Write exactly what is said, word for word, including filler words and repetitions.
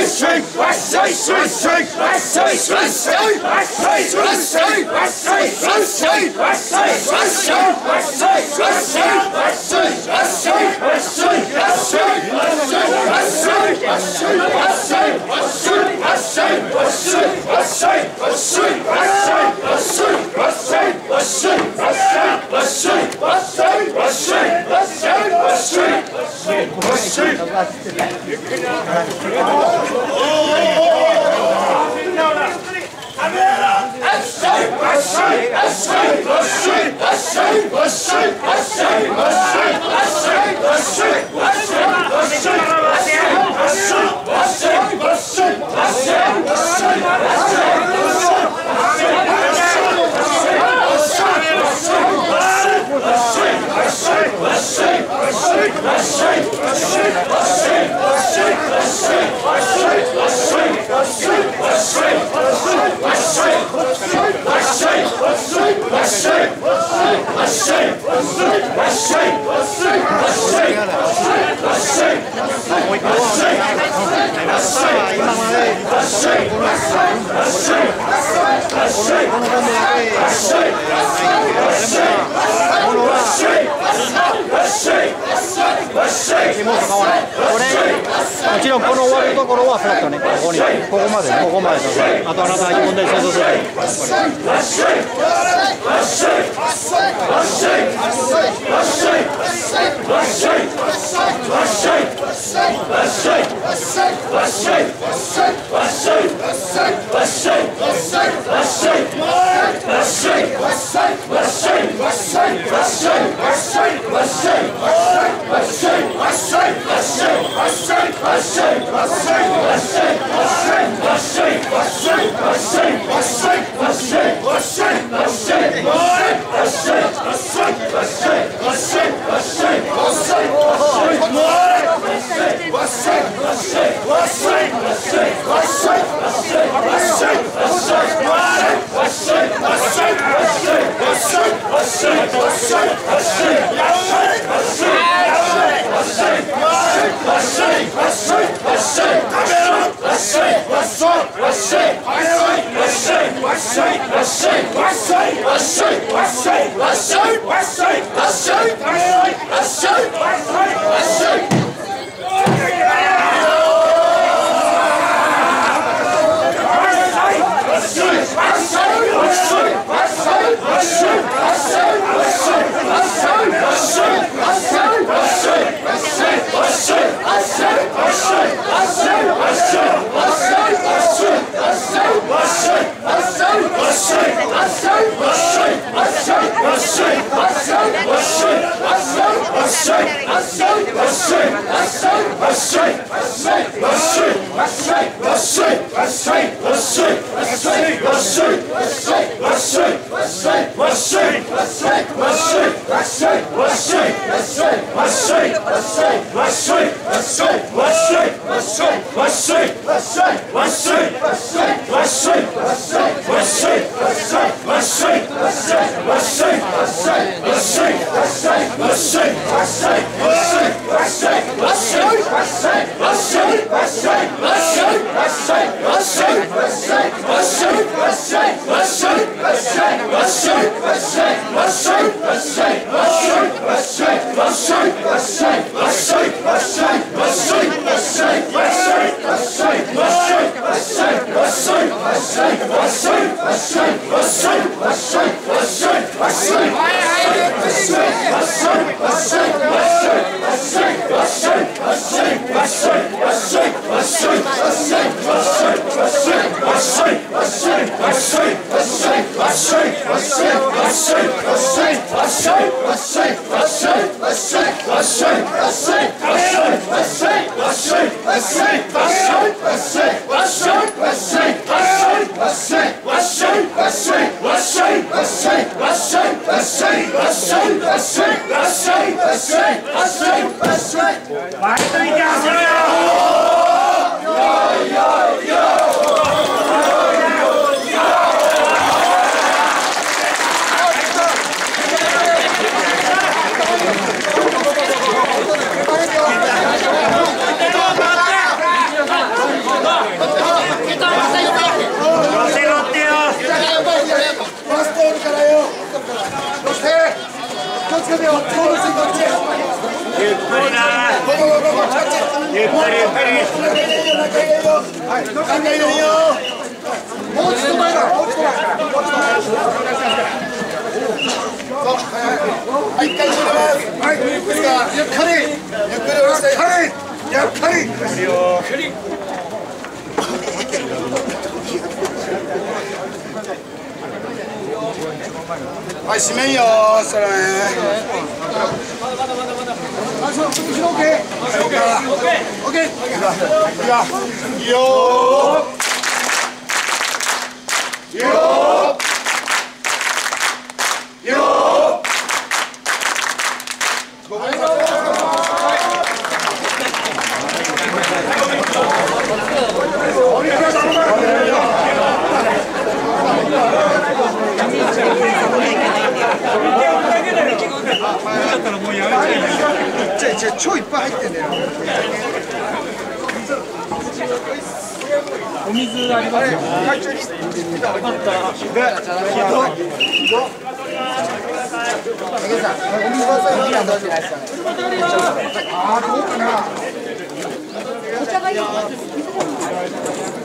もちろんこの終わるところはフラットね、ここに、ここまで、ここまでとか、あとあなたが自分で想像する。 Go! ゆったりゆったり。もうちょっと前だ。もうちょっと前。はい、一回閉めます。はい、ゆっくり。ゆっくり。ゆっくり下ろして。ゆっくり。ゆっくり。はい、閉めんよー、それね。あ、そう、後ろ OK。OK。いいよー。いいよー。いいよ超いっぱい入ってんだよ。 お水ありますよ。 会長に。ああ、どうかな。お茶がいい。